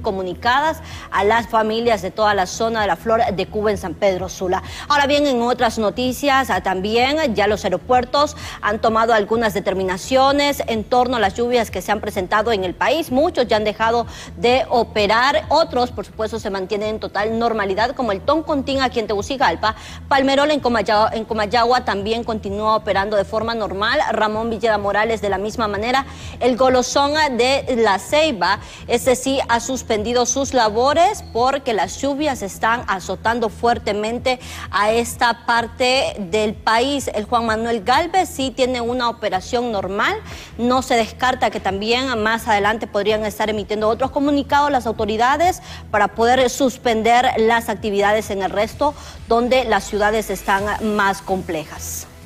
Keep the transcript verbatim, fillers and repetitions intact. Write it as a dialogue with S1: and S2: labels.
S1: comunicadas a las familias de toda la zona de la Flor de Cuba en San Pedro Sula. Ahora bien, en otras noticias también ya los aeropuertos han tomado algunas determinaciones en torno a las lluvias que se han presentado en el país. Muchos ya han dejado de operar, otros por supuesto se mantienen en total normalidad, como el Toncontín aquí en Tegucigalpa. Palmerol en Comayagua, en Comayagua también continúa operando de forma normal. Ramón Villeda Morales de la misma manera. El Golosón de La Ceiba, ese sí ha suspendido sus labores porque las lluvias están azotando fuertemente a esta parte del país. El Juan Manuel Galvez sí tiene una operación normal. No se descarta que también más adelante podrían estar emitiendo otros comunicados las autoridades para poder suspender las actividades en el resto donde las ciudades están más complejas.